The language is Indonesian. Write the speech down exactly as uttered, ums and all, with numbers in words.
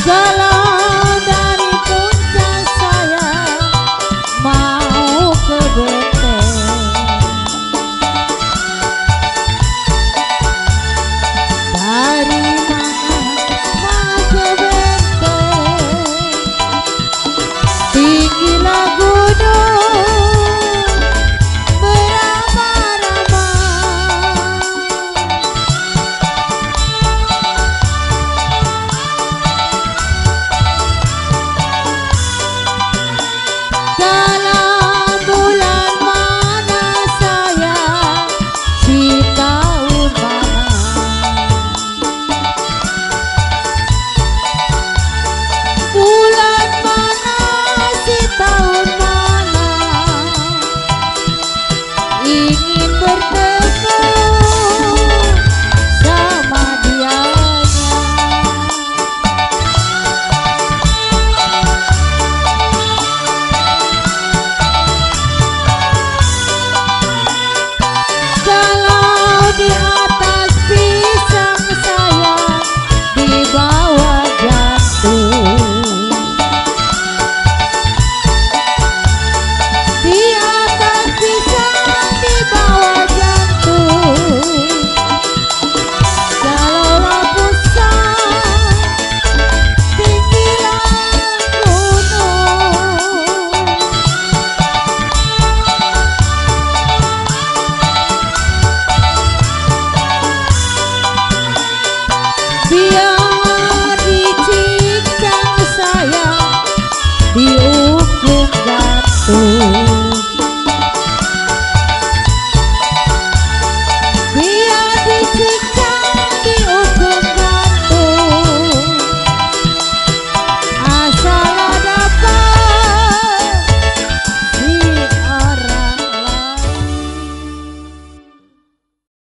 Galau dari puncak saya mau ke benteng. Dari mana mau ke benteng? Tinggilah gunung beramah-ramah. Dalam bulan mana saya di tahun mana? Bulan mana si tahun mana? Ingin bertemu sama dianya. Kalau di atas pisang saya di bawah jantung. Di atas pisang di bawah jantung. Jalurlah pusat, tinggilah gunung. Biar